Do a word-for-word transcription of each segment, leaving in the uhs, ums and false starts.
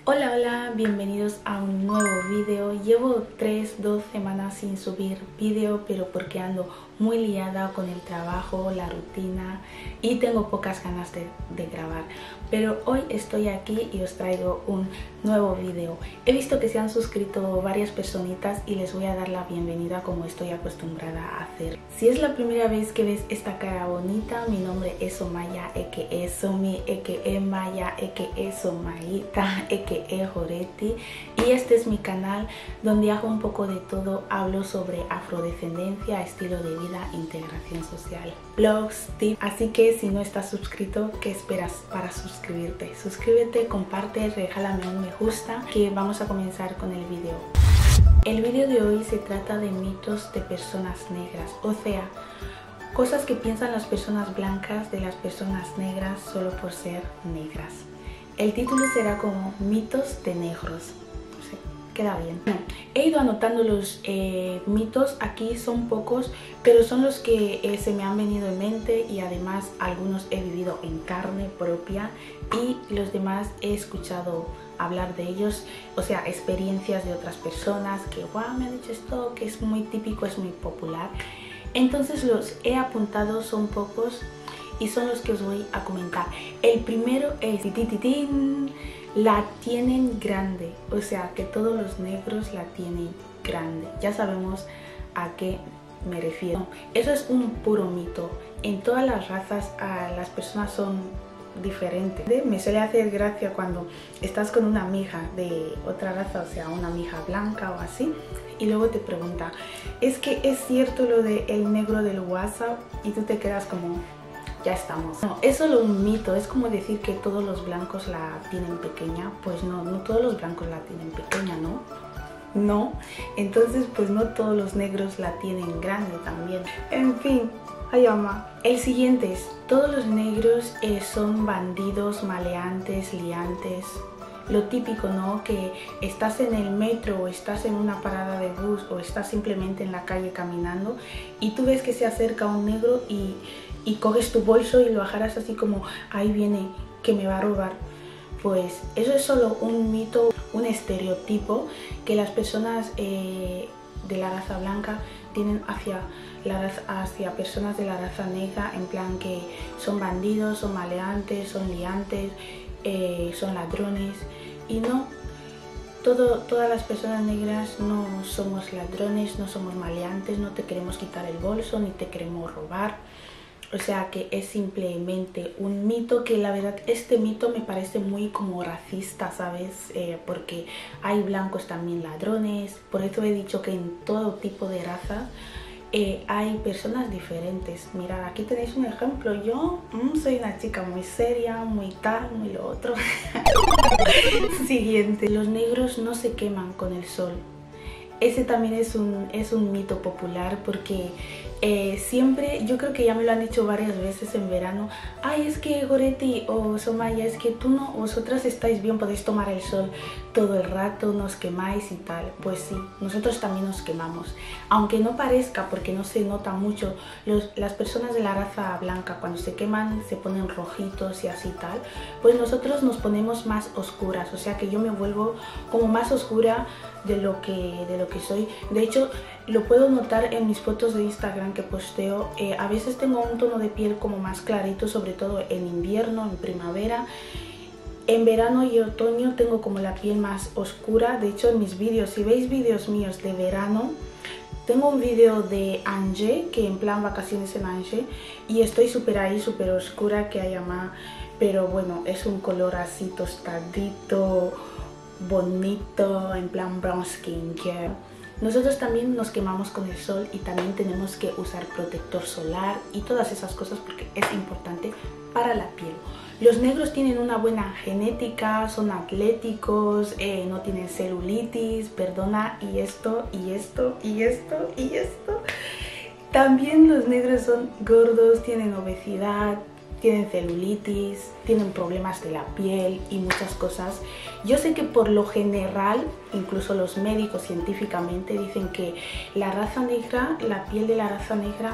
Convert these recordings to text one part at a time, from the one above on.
Hola, hola, bienvenidos a un nuevo vídeo. Llevo tres, dos semanas sin subir vídeo, pero porque ando muy liada con el trabajo, la rutina y tengo pocas ganas de, de grabar. Pero hoy estoy aquí y os traigo un nuevo vídeo. He visto que se han suscrito varias personitas y les voy a dar la bienvenida como estoy acostumbrada a hacer. Si es la primera vez que ves esta cara bonita, mi nombre es Somaya, eke Somi, eke Maya, eke Somaita, eke Joreti, y este es mi canal donde hago un poco de todo. Hablo sobre afrodescendencia, estilo de vida, integración social, blogs, tips. Así que si no estás suscrito, ¿qué esperas para suscribirte? Suscríbete, comparte, regálame un me gusta, que vamos a comenzar con el vídeo. El vídeo de hoy se trata de mitos de personas negras, o sea, cosas que piensan las personas blancas de las personas negras solo por ser negras. El título será como mitos de negros. No sé, queda bien. He ido anotando los eh, mitos, aquí son pocos, pero son los que eh, se me han venido en mente, y además algunos he vivido en carne propia y los demás he escuchado hablar de ellos, o sea, experiencias de otras personas que wow, me han dicho esto, que es muy típico, es muy popular. Entonces los he apuntado, son pocos y son los que os voy a comentar. El primero es titititín, la tienen grande, o sea que todos los negros la tienen grande. Ya sabemos a qué me refiero. Eso es un puro mito. En todas las razas a las personas son diferentes. Me suele hacer gracia cuando estás con una amiga de otra raza, o sea una amiga blanca o así, y luego te pregunta, es que es cierto lo de el negro del WhatsApp, y tú te quedas como, ya estamos. No, es solo un mito. Es como decir que todos los blancos la tienen pequeña. Pues no, no todos los blancos la tienen pequeña, ¿no? No, entonces pues no todos los negros la tienen grande también. En fin, ay ama. El siguiente es, todos los negros eh, son bandidos, maleantes, liantes. Lo típico, ¿no? Que estás en el metro o estás en una parada de bus o estás simplemente en la calle caminando y tú ves que se acerca un negro y, y coges tu bolso y lo agarras así como, ahí viene, que me va a robar. Pues eso es solo un mito, un estereotipo que las personas eh, de la raza blanca tienen hacia, la raza, hacia personas de la raza negra, en plan que son bandidos, son maleantes, son liantes, eh, son ladrones. Y no, todo, todas las personas negras no somos ladrones, no somos maleantes, no te queremos quitar el bolso ni te queremos robar. O sea que es simplemente un mito, que la verdad este mito me parece muy como racista, ¿sabes? Eh, porque hay blancos también ladrones. Por eso he dicho que en todo tipo de raza eh, hay personas diferentes. Mirad, aquí tenéis un ejemplo. Yo mm, soy una chica muy seria, muy tal, muy lo otro. Siguiente. Los negros no se queman con el sol. Ese también es un, es un mito popular, porque eh, siempre, yo creo que ya me lo han dicho varias veces en verano, ay, es que Goreti o Somaya, es que tú no, vosotras estáis bien, podéis tomar el sol todo el rato, nos quemáis y tal. Pues sí, nosotros también nos quemamos, aunque no parezca porque no se nota mucho. Los, las personas de la raza blanca cuando se queman se ponen rojitos y así tal, pues nosotros nos ponemos más oscuras, o sea que yo me vuelvo como más oscura de lo que, de lo que soy. De hecho, lo puedo notar en mis fotos de Instagram que posteo. Eh, a veces tengo un tono de piel como más clarito, sobre todo en invierno, en primavera. En verano y otoño tengo como la piel más oscura. De hecho, en mis vídeos, si veis vídeos míos de verano, tengo un vídeo de Angers, que en plan vacaciones en Angers, y estoy súper ahí, súper oscura, que hay más, pero bueno, es un color así tostadito, bonito, en plan brown skin care. Nosotros también nos quemamos con el sol y también tenemos que usar protector solar y todas esas cosas porque es importante para la piel. Los negros tienen una buena genética, son atléticos, eh, no tienen celulitis, perdona, y esto, y esto, y esto, y esto. También los negros son gordos, tienen obesidad, tienen celulitis, tienen problemas de la piel y muchas cosas. Yo sé que por lo general, incluso los médicos científicamente dicen que la raza negra, la piel de la raza negra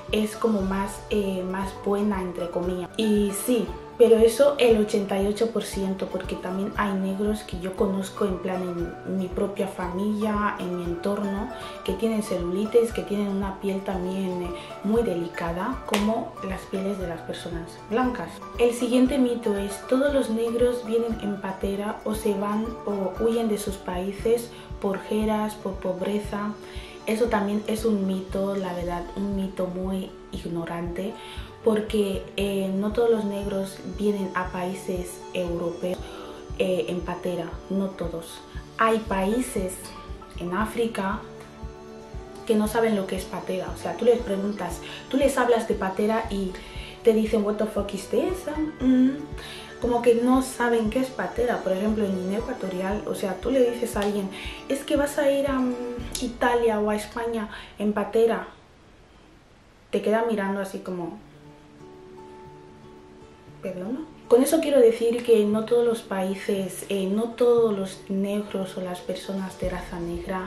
es como más, eh, más buena, entre comillas. Y sí, pero eso el ochenta y ocho por ciento, porque también hay negros que yo conozco en plan en mi propia familia, en mi entorno, que tienen celulitis, que tienen una piel también muy delicada, como las pieles de las personas blancas. El siguiente mito es: todos los negros vienen en patera o se van o huyen de sus países por jeras, por pobreza. Eso también es un mito, la verdad, un mito muy ignorante, porque eh, no todos los negros vienen a países europeos eh, en patera, no todos. Hay países en África que no saben lo que es patera, o sea, tú les preguntas, tú les hablas de patera y te dicen what the fuck is this? Mm, como que no saben qué es patera. Por ejemplo, en Guinea Ecuatorial, o sea, tú le dices a alguien, es que vas a ir a um, Italia o a España en patera, te queda mirando así como, ¿perdona? Con eso quiero decir que no todos los países, eh, no todos los negros o las personas de raza negra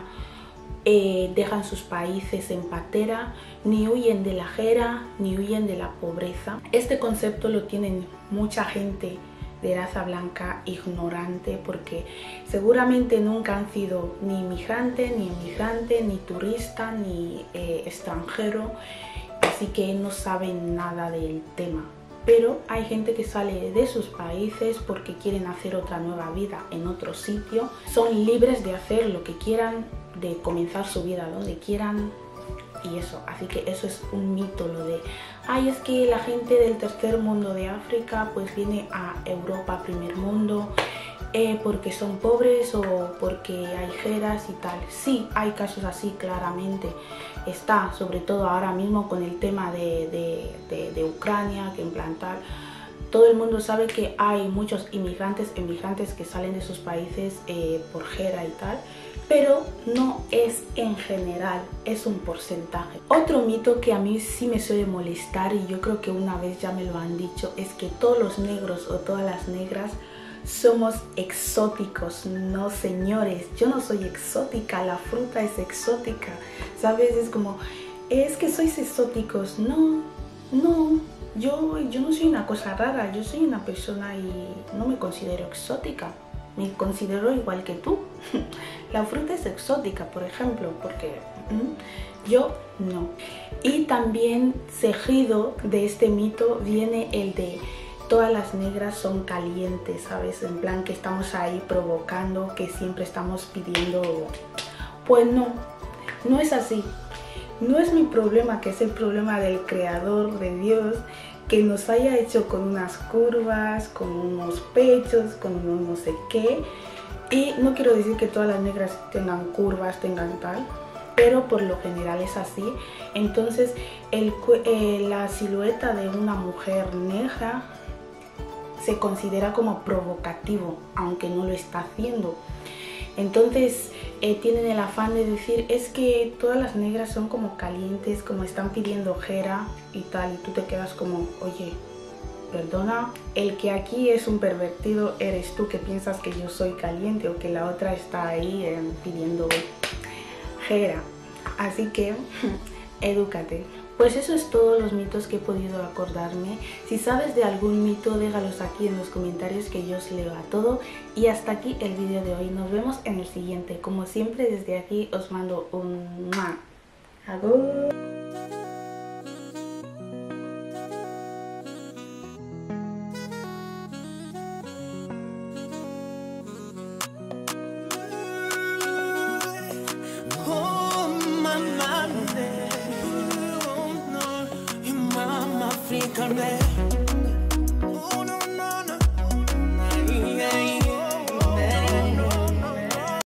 eh, dejan sus países en patera, ni huyen de la jera, ni huyen de la pobreza. Este concepto lo tienen mucha gente de raza blanca ignorante, porque seguramente nunca han sido ni inmigrante, ni inmigrante, ni turista, ni eh, extranjero, así que no saben nada del tema. Pero hay gente que sale de sus países porque quieren hacer otra nueva vida en otro sitio. Son libres de hacer lo que quieran, de comenzar su vida donde quieran y eso. Así que eso es un mito, lo de, ay, es que la gente del tercer mundo de África pues viene a Europa, primer mundo, eh, porque son pobres o porque hay jeras y tal. Sí, hay casos así, claramente. Está, sobre todo ahora mismo con el tema de, de, de, de Ucrania, que en plan tal, todo el mundo sabe que hay muchos inmigrantes, inmigrantes que salen de sus países eh, por jera y tal, pero no es en general, es un porcentaje. Otro mito que a mí sí me suele molestar, y yo creo que una vez ya me lo han dicho, es que todos los negros o todas las negras somos exóticos. No, señores, yo no soy exótica, la fruta es exótica, ¿sabes? Es como, es que sois exóticos. No, no, yo, yo no soy una cosa rara, yo soy una persona y no me considero exótica, me considero igual que tú. La fruta es exótica, por ejemplo, porque ¿mm? yo no. Y también seguido de este mito viene el de todas las negras son calientes, ¿sabes? En plan que estamos ahí provocando, que siempre estamos pidiendo. Pues no, no es así. No es mi problema, que es el problema del creador, de Dios, que nos haya hecho con unas curvas, con unos pechos, con unos no sé qué. Y no quiero decir que todas las negras tengan curvas, tengan tal, pero por lo general es así. Entonces el, eh, la silueta de una mujer negra se considera como provocativo, aunque no lo está haciendo. Entonces eh, tienen el afán de decir, es que todas las negras son como calientes, como están pidiendo jera y tal, y tú te quedas como, oye, perdona, el que aquí es un pervertido eres tú, que piensas que yo soy caliente o que la otra está ahí eh, pidiendo jera. Así que edúcate. Pues eso es todos los mitos que he podido acordarme. Si sabes de algún mito, déjalos aquí en los comentarios, que yo os leo a todo. Y hasta aquí el vídeo de hoy. Nos vemos en el siguiente. Como siempre, desde aquí os mando un ¡mua! ¡Adiós! African